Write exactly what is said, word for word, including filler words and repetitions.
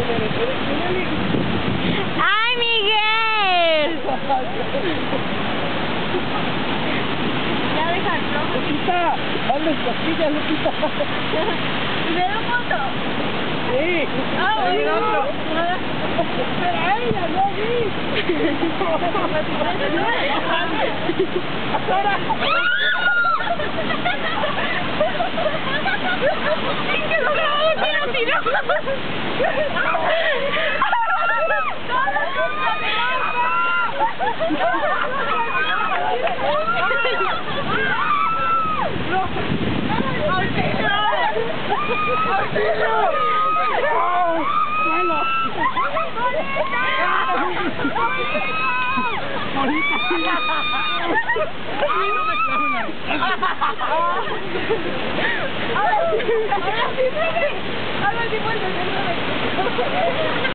¡Ay, Miguel! Ya déjalo. Lupita, hazle cosquillas, Lupita. ¿Me da foto? Sí. Ah, Ahí bueno. otro. Pero a ella, no a mí. Ahora. ¡Que no grabamos, tira, tira! Ahora sí, ahora sí, vuelve.